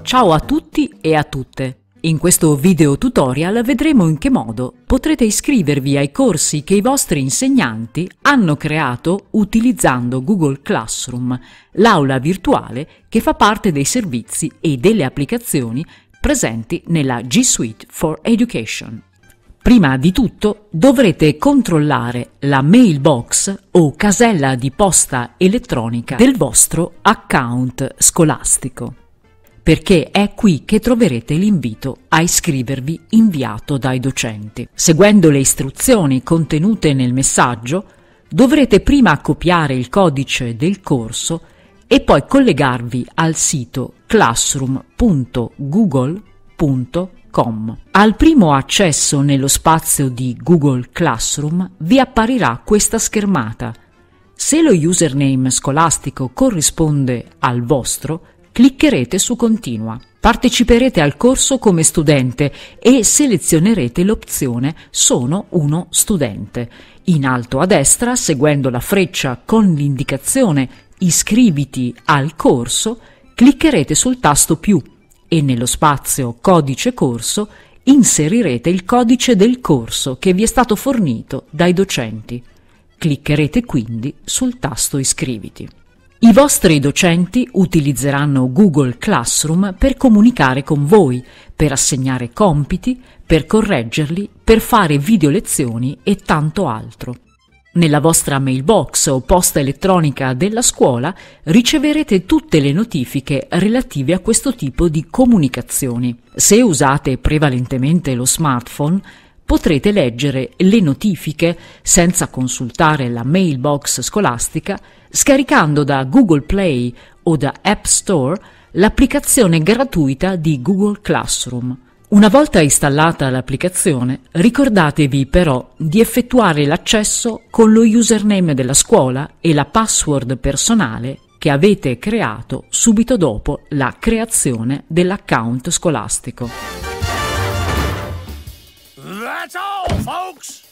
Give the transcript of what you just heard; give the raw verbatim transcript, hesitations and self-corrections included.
Ciao a tutti e a tutte! In questo video tutorial vedremo in che modo potrete iscrivervi ai corsi che i vostri insegnanti hanno creato utilizzando Google Classroom, l'aula virtuale che fa parte dei servizi e delle applicazioni presenti nella G Suite for Education. Prima di tutto dovrete controllare la mailbox o casella di posta elettronica del vostro account scolastico, perché è qui che troverete l'invito a iscrivervi inviato dai docenti. Seguendo le istruzioni contenute nel messaggio, dovrete prima copiare il codice del corso e poi collegarvi al sito classroom punto google punto com. Al primo accesso nello spazio di Google Classroom vi apparirà questa schermata. Se lo username scolastico corrisponde al vostro, cliccherete su Continua. Parteciperete al corso come studente e selezionerete l'opzione Sono uno studente. In alto a destra, seguendo la freccia con l'indicazione Iscriviti al corso, cliccherete sul tasto più e nello spazio Codice corso inserirete il codice del corso che vi è stato fornito dai docenti. Cliccherete quindi sul tasto Iscriviti. I vostri docenti utilizzeranno Google Classroom per comunicare con voi, per assegnare compiti, per correggerli, per fare video lezioni e tanto altro. Nella vostra mailbox o posta elettronica della scuola riceverete tutte le notifiche relative a questo tipo di comunicazioni. Se usate prevalentemente lo smartphone, potrete leggere le notifiche senza consultare la mailbox scolastica scaricando da Google Play o da App Store l'applicazione gratuita di Google Classroom. Una volta installata l'applicazione, ricordatevi però di effettuare l'accesso con lo username della scuola e la password personale che avete creato subito dopo la creazione dell'account scolastico. That's all, folks!